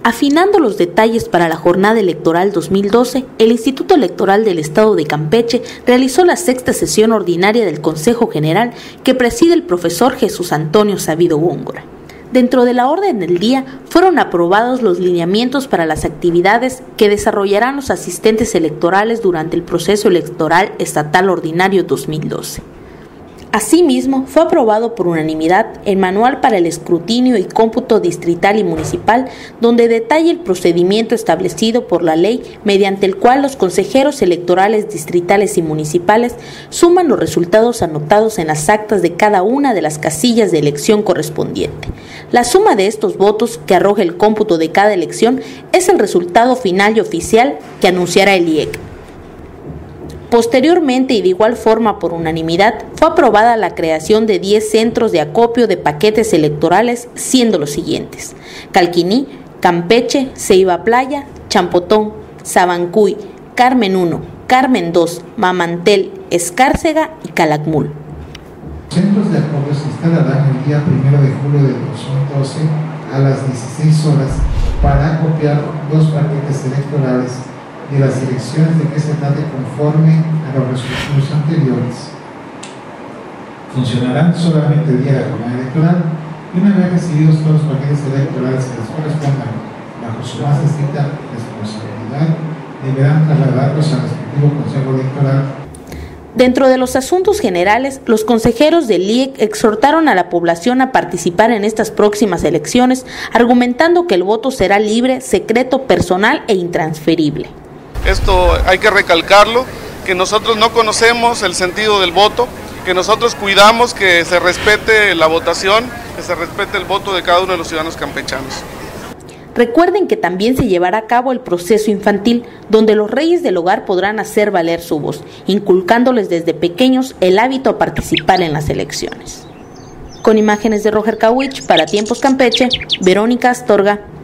Afinando los detalles para la jornada electoral 2012, el Instituto Electoral del Estado de Campeche realizó la sexta sesión ordinaria del Consejo General que preside el profesor Jesús Antonio Sabido Góngora. Dentro de la orden del día fueron aprobados los lineamientos para las actividades que desarrollarán los asistentes electorales durante el proceso electoral estatal ordinario 2012. Asimismo, fue aprobado por unanimidad el Manual para el Escrutinio y Cómputo Distrital y Municipal, donde detalla el procedimiento establecido por la ley mediante el cual los consejeros electorales distritales y municipales suman los resultados anotados en las actas de cada una de las casillas de elección correspondiente. La suma de estos votos que arroja el cómputo de cada elección es el resultado final y oficial que anunciará el IEC. Posteriormente y de igual forma por unanimidad fue aprobada la creación de 10 centros de acopio de paquetes electorales, siendo los siguientes: Calquiní, Campeche, Ceiba Playa, Champotón, Sabancuy, Carmen 1, Carmen 2, Mamantel, Escárcega y Calakmul. Los centros de acopio se instalarán el día 1 de julio de 2012 a las 16 horas para acopiar los paquetes electorales de las elecciones de que se trate conforme a los resultados anteriores. Funcionarán solamente el día de la jornada electoral y una vez recibidos todos los paquetes electorales que les correspondan bajo su más estricta responsabilidad, deberán trasladarlos al respectivo Consejo Electoral. Dentro de los asuntos generales, los consejeros del IEC exhortaron a la población a participar en estas próximas elecciones, argumentando que el voto será libre, secreto, personal e intransferible. Esto hay que recalcarlo, que nosotros no conocemos el sentido del voto, que nosotros cuidamos que se respete la votación, que se respete el voto de cada uno de los ciudadanos campechanos. Recuerden que también se llevará a cabo el proceso infantil, donde los reyes del hogar podrán hacer valer su voz, inculcándoles desde pequeños el hábito a participar en las elecciones. Con imágenes de Roger Kawich para Tiempos Campeche, Verónica Astorga.